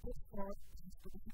this part is to be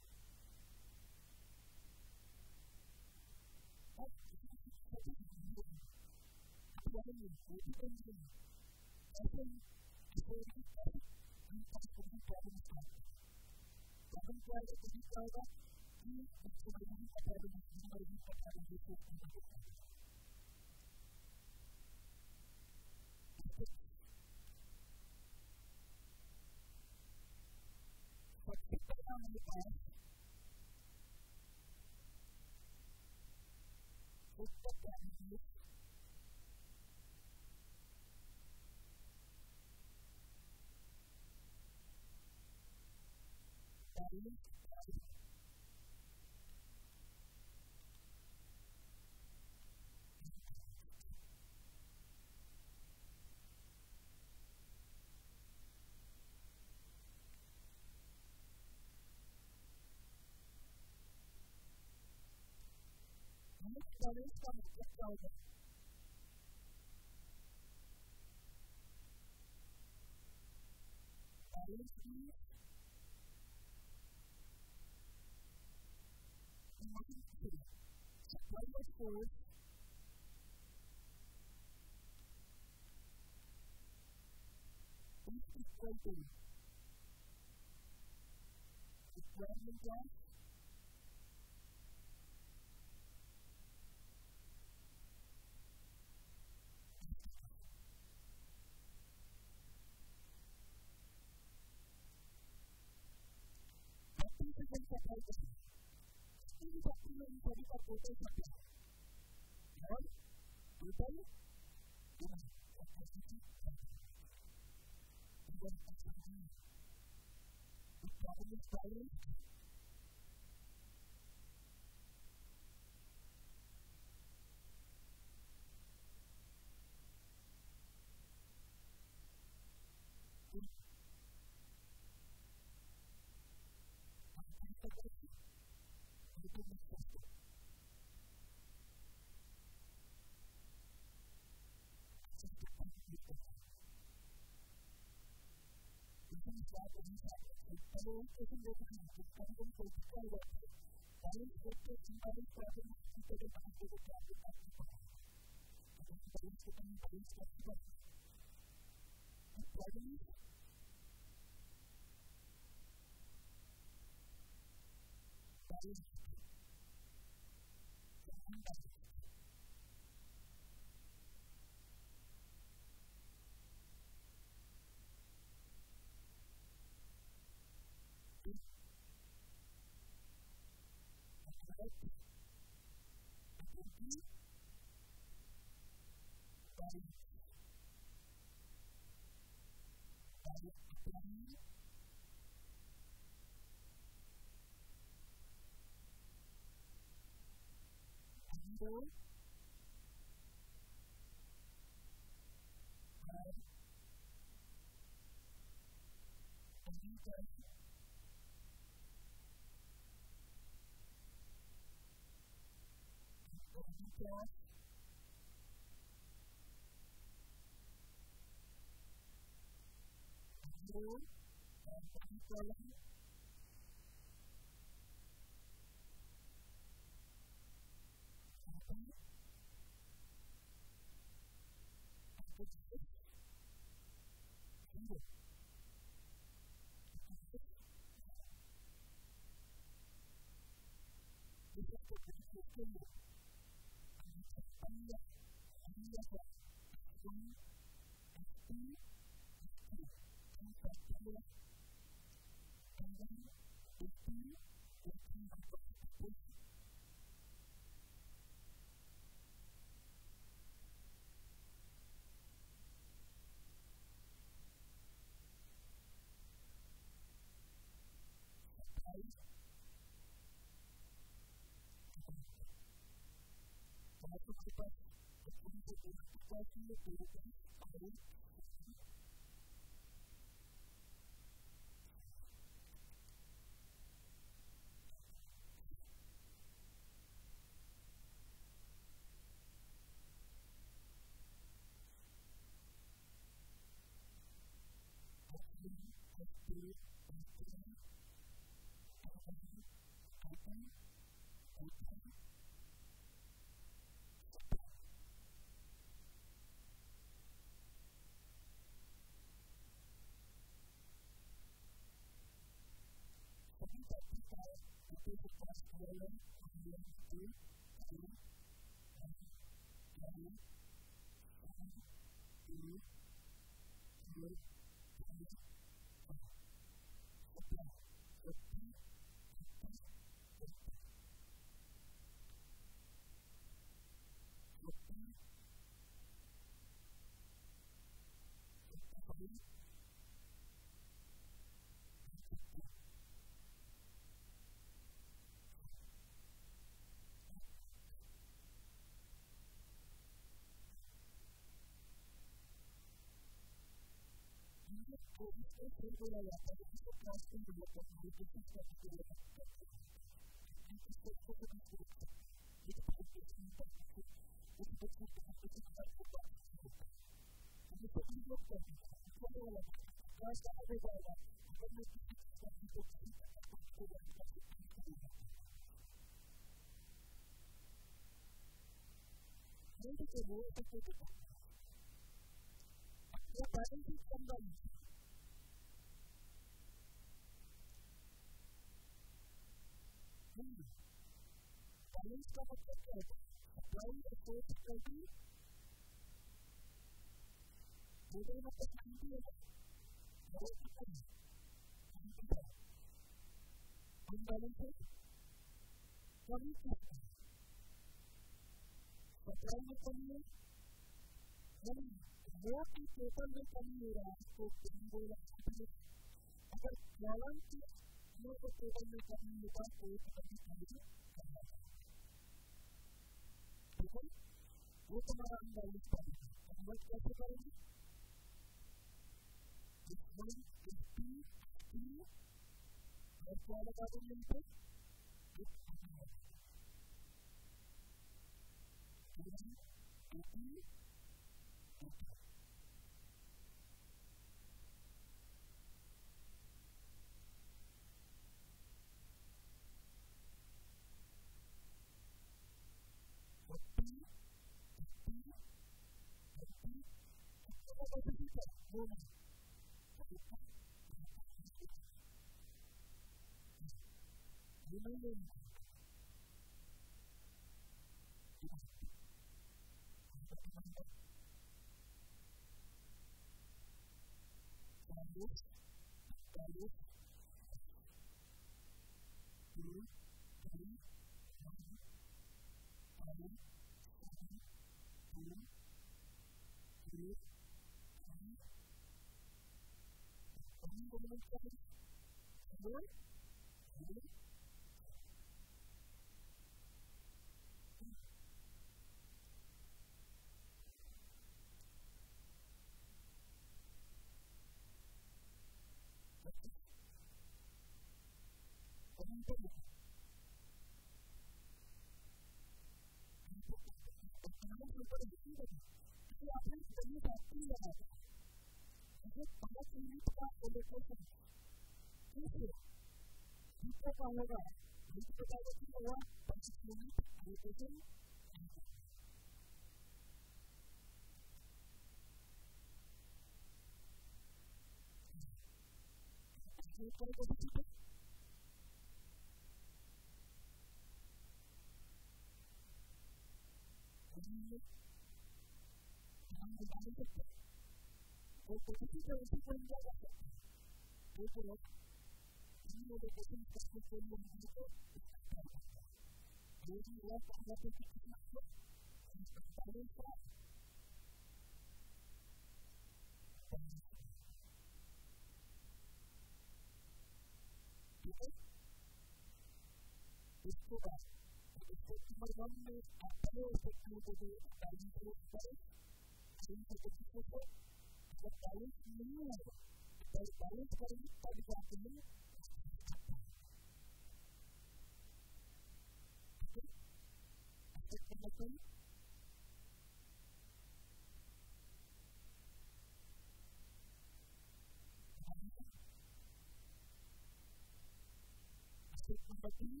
aquí.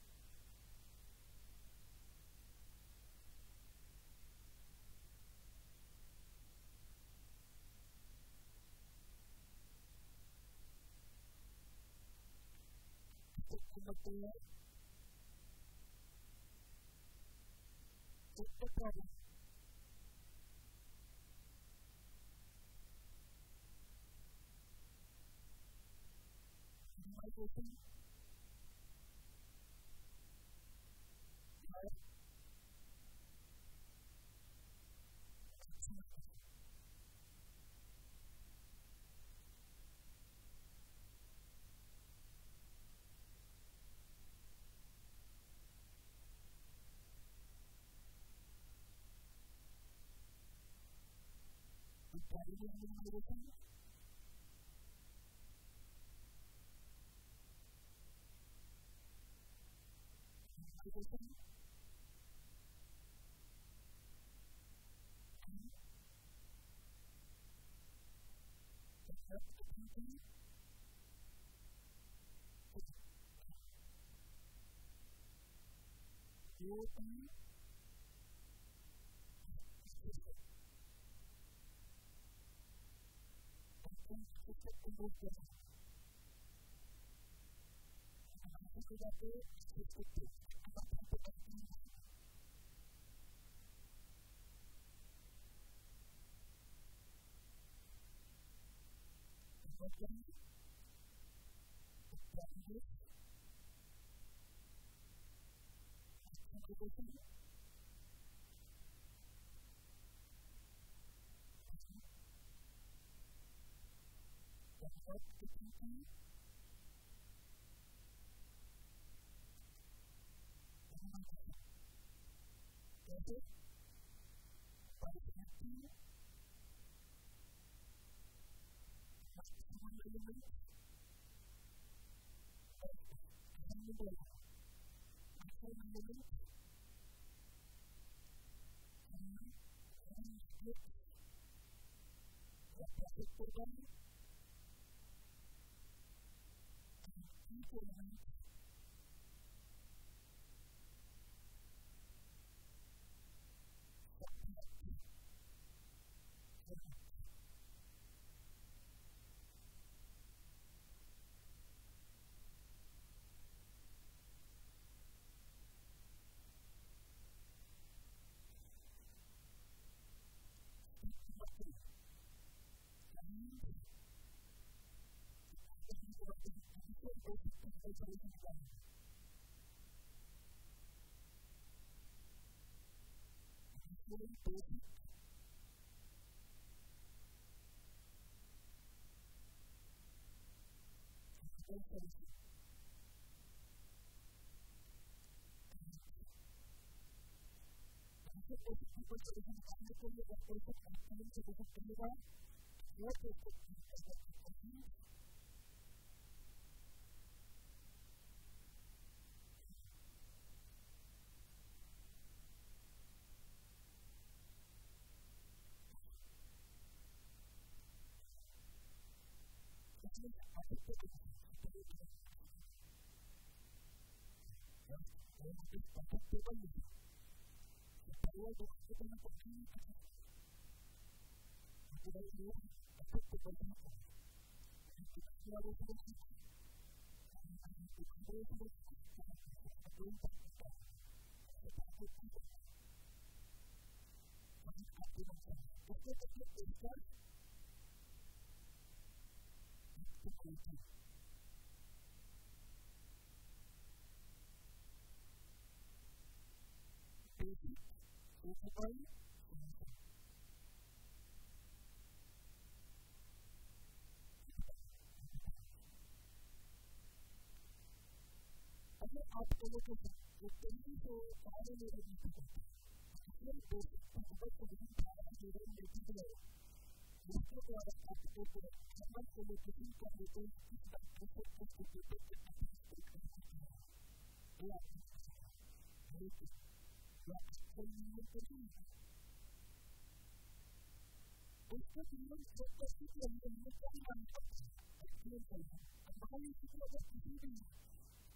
Como que este problema no es así.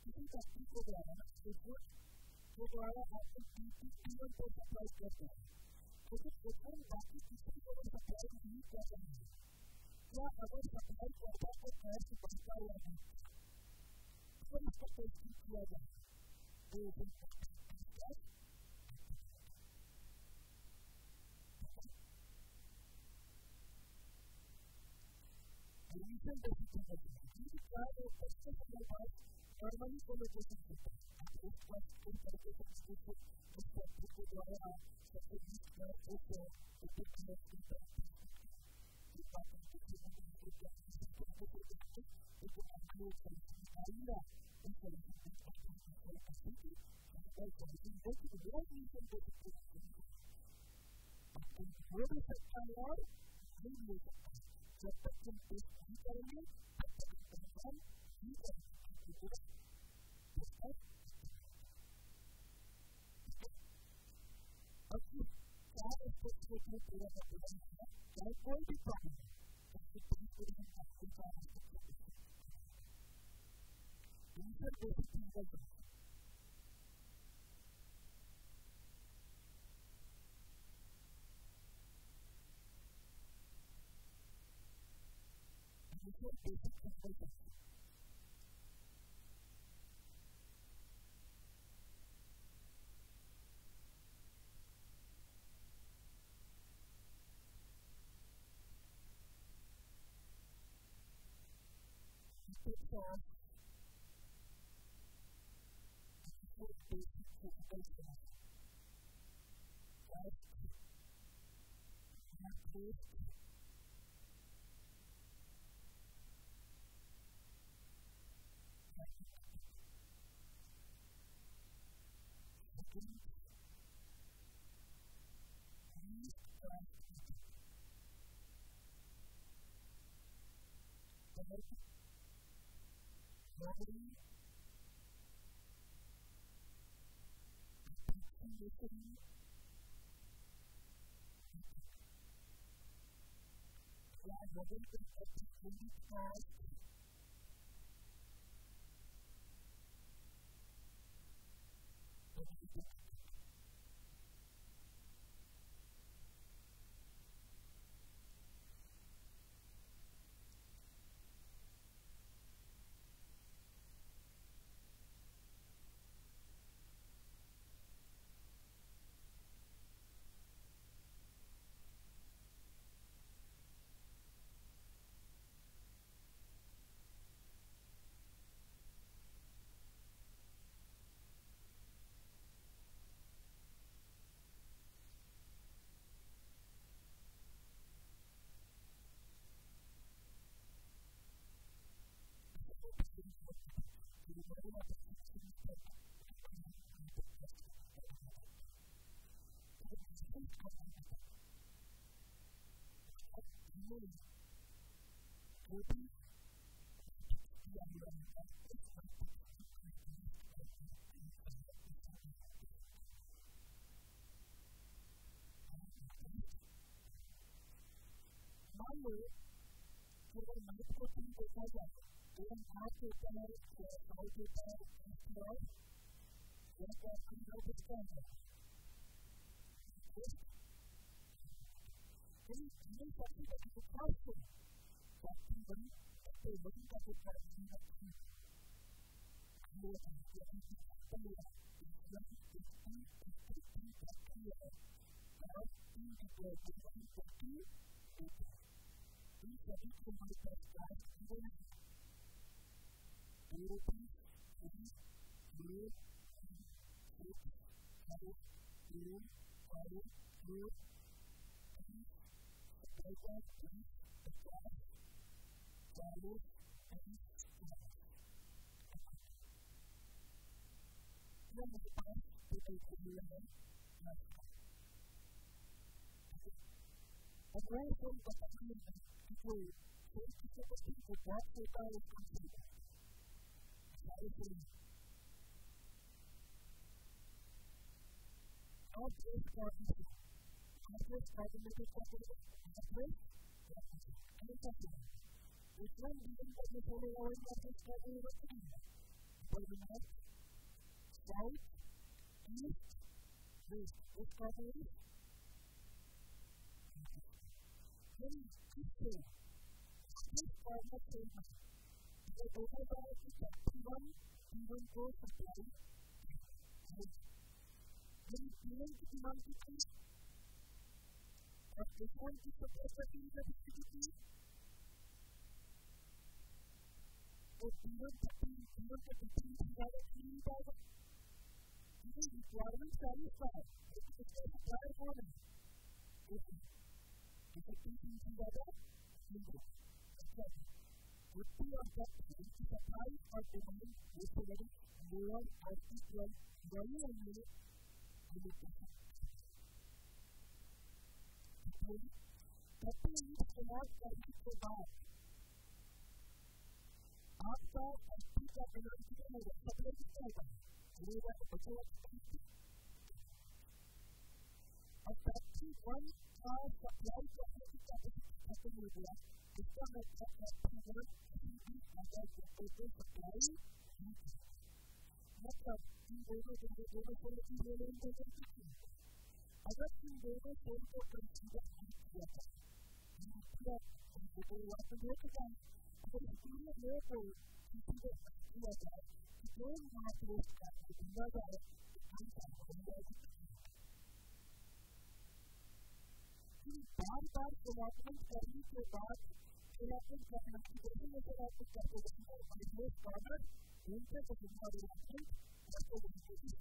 किसी व्यक्ति को द्वारा report के द्वारा आपको जीवन को सप्लाई करता है लेकिन रिपोर्ट बाकी किसी को सप्लाई नहीं कर रहे हैं क्या अगर सप्लाई करता तो कैश बचता या नहीं तो इसको टेस्टिंग किया जाए तो रिलेशन बेसिक है ये क्या है सबसे पहले बात नॉर्मली कोलोकेशन होता है उस पर किस तरीके से इसको उस फैक्टर के द्वारा सबसे लीस्ट में उस टिकट की बात किसी को किसी को एक अंकल आइया इस तरह से वो रिलेशन बेसिक हो सकता है और नहीं हो सकता जब तक तुम टेस्ट नहीं करेंगे तब तक कंफर्म नहीं करेंगे अब इस 4 स्टेप्स के लिए पूरा का पूरा है चाहे कोई भी प्रॉब्लम है उसकी पूरी पूरी आपको 4 steps initial basic single basic simple केवल मनुष्य को तुम देखा जाए एवं हाथ के ऊपर पाँव के ऊपर और यह क्या सुंदर दिखता है ये सबसे बड़ी विकास है सबसे बड़ी का दिखता है सभी को हमारे पास कार्य किए हैं यूरोपीय मेरे पास अगर कोई बताने में कोई किसी को बहुत होता है उसको सारे से और देश का देश राजनीतिक का इतना जीवन करने वाले और देश का जरूरत नहीं है north, south, east, west. Which corner is? Then this way. This corner says the overall is P1 goes supply. Then P1 to P1 to P. Or P1 to supply the distribution. Or P1 to P1 to P directly power. These requirements satisfied. It is a supply model. If a P together, single. With two of that, supply or demand is already more or equal value and unit limitation. Tapi ini semua kasih sebab apa arti dalam kita ini seperti apa? Ini adalah betul seperti tapi one supply kasih kita seperti media kita melakukan program ini agar betul supply मतलब इन दोनों cell की level को अगर इन दोनों cell को consider किया जाए दूसरा वो वापस देखता है अगर पूरे लो को कंसीडर किया जाए कि दो मार्केट का दिया जाए हम बार डेवलपमेंट करने के बाद डेवलपमेंट करना जैसे डेवलपमेंट करते हैं और स्कॉलर उनसे तजुर्बा डेवलपमेंट करते हैं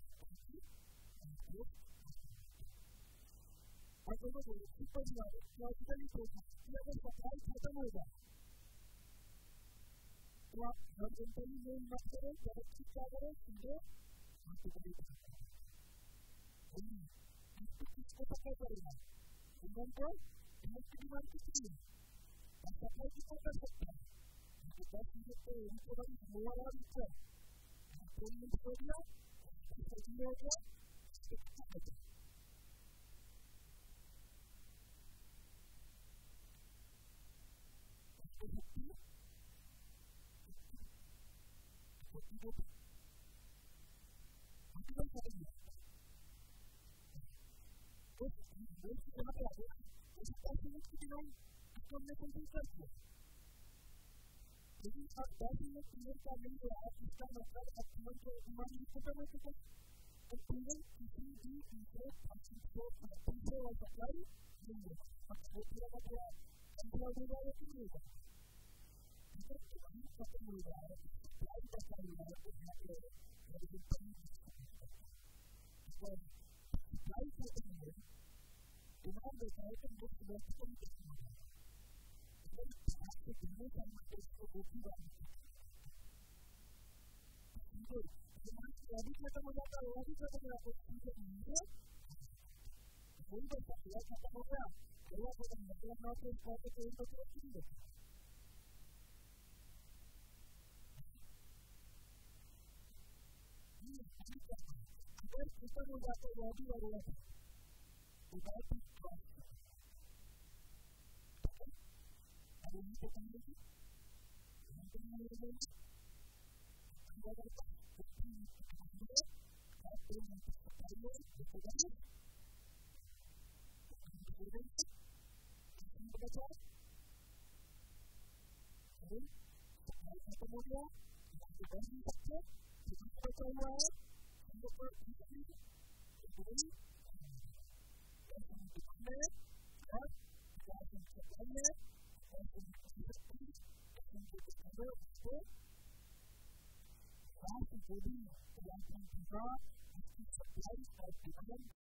और दोनों को सुपर लॉजिकली सोचना कि अगर सप्लाई खत्म हो जाए तो आप हॉरिजॉन्टली मूव मत करें डायरेक्टली क्या करें सीधे वर्टिकली किसको पकड़ करेगा इवन तो इलेक्ट्रिक डिमांड कितनी है और सप्लाई कितना कर सकता है तो 10 मिनट तो इनके बाद मोबाइल और ऊपर 2 मिनट हो गया इसलिए हो गया कितना होता है यदि आप 10 मिनट पीरियड का नहीं हुआ इसका मतलब अपने को बीमारी खत्म हो चुका है तो पीरियड किसी भी दूसरे फंक्शन को तीसरे और सप्लाई नहीं होगा अब दूसरा मतलब कंट्रोल हो जाएगा कि नहीं होगा इधर बीमारी खत्म हो रहा है सप्लाई का क्या हो रहा है तो यहाँ पे सप्लाई खत्म हो डिमांड होता है तो मुफ्त वक्त को नहीं देखना होगा आपके दिनों का मतलब इसको रोकी जानी चाहिए डिमांड यदि खत्म हो जाता है वही खत्म हो जाता है चीजें नहीं वही बच्चा पूरा खत्म हो गया पूरा खत्म मतलब ना तो इसका तो कोई तो नहीं देखा अगर खत्म हो जाता है वही बढ़ेगा without ini bukannya itu mungkin menjadi ada seperti itu satu yang terkait dengan kemudian kita bisa kita coba untuk ini Jadi, yang kedua, supply